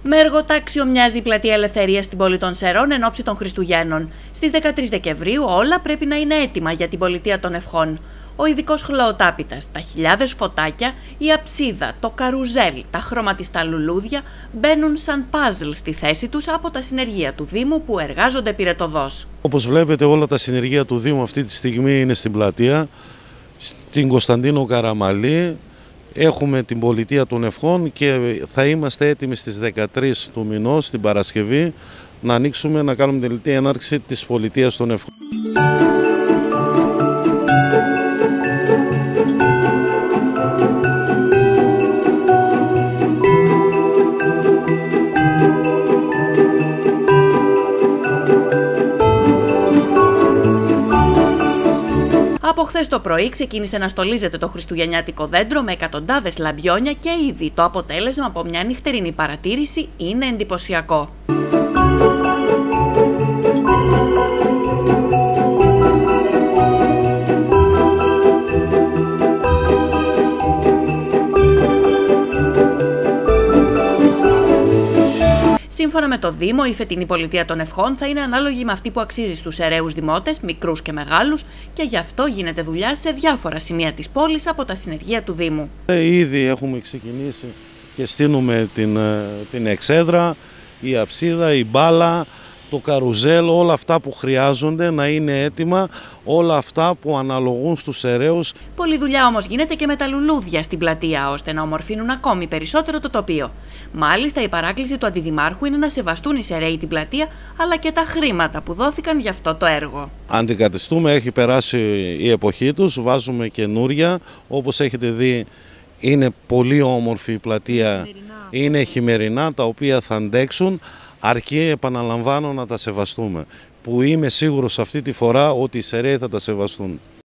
Με εργοτάξιο μοιάζει η Πλατεία Ελευθερίας στην πόλη των Σερών εν ώψη των Χριστουγέννων. Στις 13 Δεκεμβρίου όλα πρέπει να είναι έτοιμα για την πολιτεία των ευχών. Ο ειδικός χλωοτάπητας, τα χιλιάδες φωτάκια, η αψίδα, το καρουζέλ, τα χρωματιστά λουλούδια μπαίνουν σαν παζλ στη θέση τους από τα συνεργεία του Δήμου που εργάζονται πυρετωδώς. Όπως βλέπετε, όλα τα συνεργεία του Δήμου αυτή τη στιγμή είναι στην πλατεία, στην Κωνσταντίνο Καραμαλή. Έχουμε την πολιτεία των ευχών και θα είμαστε έτοιμοι στις 13 του μηνός, την Παρασκευή, να ανοίξουμε, να κάνουμε την τελική έναρξη της πολιτείας των ευχών. Από χθες το πρωί ξεκίνησε να στολίζεται το χριστουγεννιάτικο δέντρο με εκατοντάδες λαμπιόνια και ήδη το αποτέλεσμα από μια νυχτερινή παρατήρηση είναι εντυπωσιακό. Σύμφωνα με το Δήμο, η φετινή πολιτεία των ευχών θα είναι ανάλογη με αυτή που αξίζει στους Σεραίους δημότες, μικρούς και μεγάλους, και γι' αυτό γίνεται δουλειά σε διάφορα σημεία της πόλης από τα συνεργεία του Δήμου. Ήδη έχουμε ξεκινήσει και στείνουμε την εξέδρα, η αψίδα, η μπάλα, το καρουζέλ, όλα αυτά που χρειάζονται να είναι έτοιμα, όλα αυτά που αναλογούν στους Σεραίους. Πολλή δουλειά όμως γίνεται και με τα λουλούδια στην πλατεία, ώστε να ομορφύνουν ακόμη περισσότερο το τοπίο. Μάλιστα, η παράκληση του Αντιδημάρχου είναι να σεβαστούν οι Σεραίοι την πλατεία, αλλά και τα χρήματα που δόθηκαν για αυτό το έργο. Αντικαθιστούμε, έχει περάσει η εποχή τους, βάζουμε καινούρια, όπως έχετε δει. Είναι πολύ όμορφη η πλατεία, είναι χειμερινά, τα οποία θα αντέξουν, αρκεί, επαναλαμβάνω, να τα σεβαστούμε. Που είμαι σίγουρος αυτή τη φορά ότι οι Σεραίοι θα τα σεβαστούν.